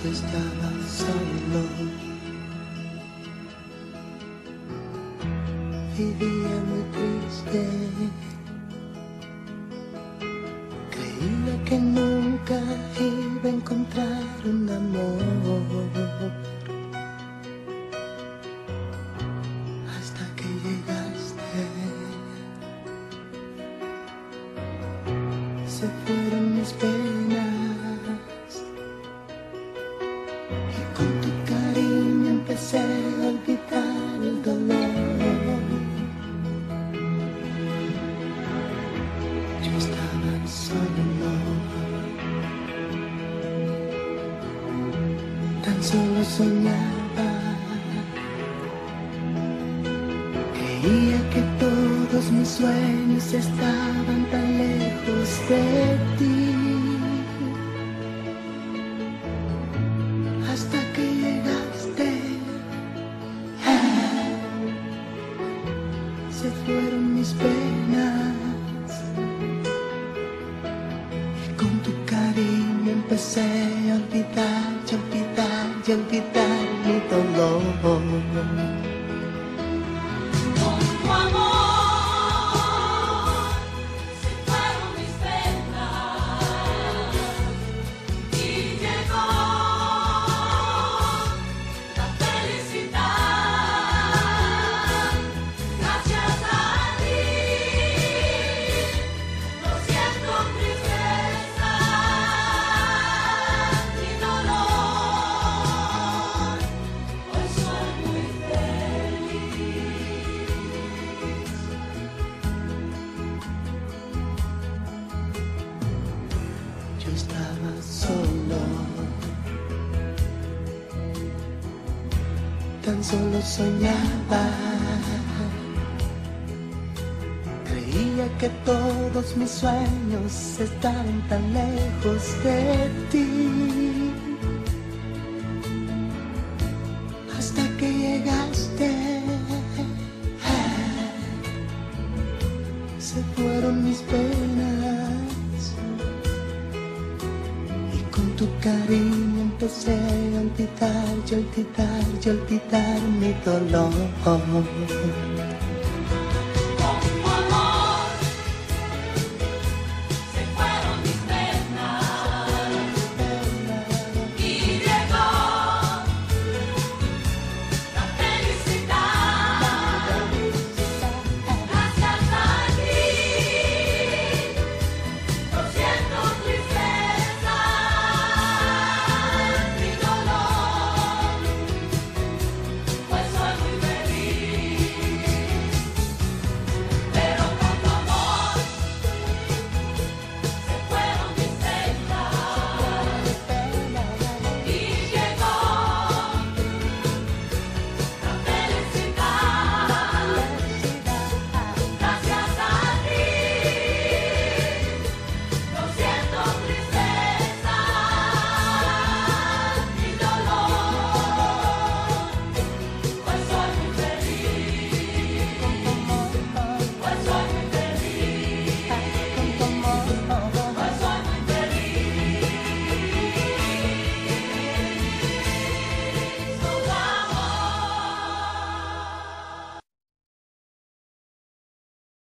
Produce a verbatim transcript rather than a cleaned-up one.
Yo estaba solo, vivía muy triste. Creía que nunca iba a encontrar un amor, hasta que llegaste. Se fueron mis penas y con tu cariño empecé a olvidar el dolor. Yo estaba solo, tan solo soñaba. Creía que todos mis sueños estaban tan lejos de ti, hasta que llegaste. Se fueron mis penas y con tu cariño empecé a olvidar, y olvidar, y olvidar mi dolor. Yo estaba solo, tan solo soñaba. Creía que todos mis sueños estaban tan lejos de ti, hasta que llegaste. Se fueron mis penas y con tu cariño empecé a olvidar, y olvidar, y olvidar mi dolor.